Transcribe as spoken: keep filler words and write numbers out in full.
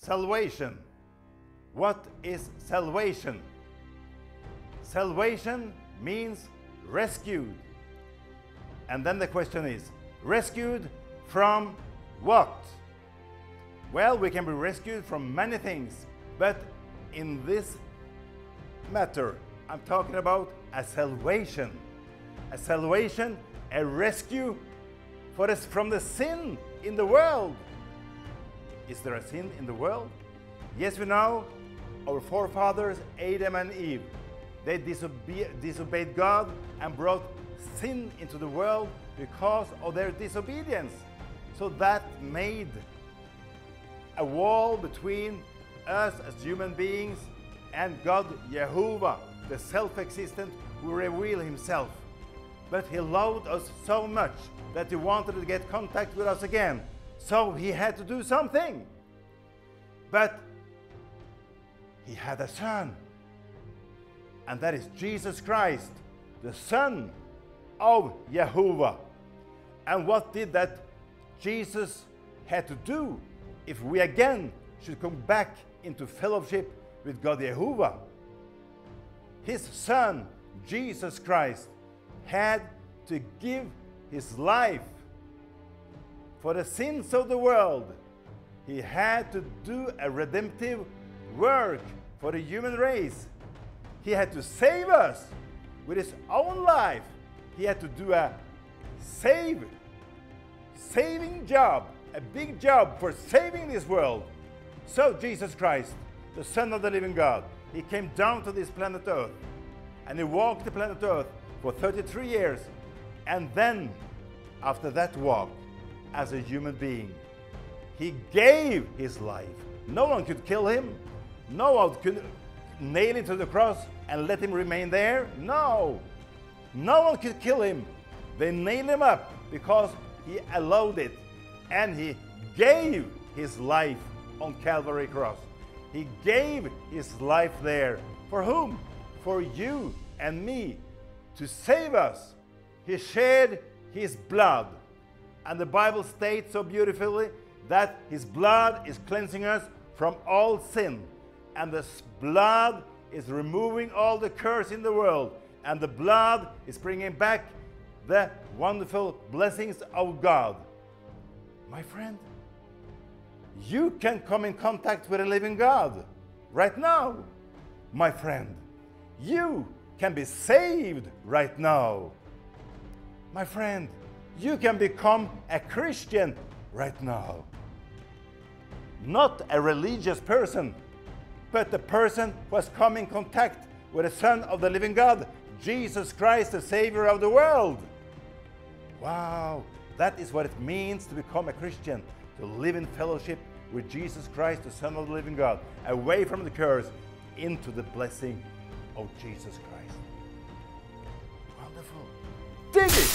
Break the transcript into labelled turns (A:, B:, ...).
A: Salvation. What is salvation? Salvation means rescued. And then the question is, rescued from what? Well, we can be rescued from many things, but in this matter, I'm talking about a salvation. A salvation, a rescue for us from the sin in the world. Is there a sin in the world? Yes, we know our forefathers, Adam and Eve, they disobe disobeyed God and brought sin into the world because of their disobedience. So that made a wall between us as human beings and God, Jehovah, the self-existent, who revealed himself. But he loved us so much that he wanted to get contact with us again. So he had to do something. But he had a son. And that is Jesus Christ, the Son of Jehovah. And what did that Jesus had to do if we again should come back into fellowship with God Jehovah? His Son, Jesus Christ, had to give his life for the sins of the world. He had to do a redemptive work for the human race. He had to save us with his own life. He had to do a save, saving job, a big job for saving this world. So Jesus Christ, the Son of the living God, he came down to this planet Earth, and he walked the planet Earth for thirty-three years. And then, after that walk, as a human being, he gave his life. No one could kill him. No one could nail him to the cross and let him remain there. No. No one could kill him. They nailed him up because he allowed it. And he gave his life on Calvary cross. He gave his life there. For whom? For you and me, to save us. He shed his blood. And the Bible states so beautifully that his blood is cleansing us from all sin. And this blood is removing all the curse in the world. And the blood is bringing back the wonderful blessings of God. My friend, you can come in contact with a living God right now. My friend, you can be saved right now. My friend, you can become a Christian right now. Not a religious person, but the person who has come in contact with the Son of the living God, Jesus Christ, the Savior of the world. Wow, that is what it means to become a Christian, to live in fellowship with Jesus Christ, the Son of the living God, away from the curse into the blessing of Jesus Christ. Wonderful. Dig it!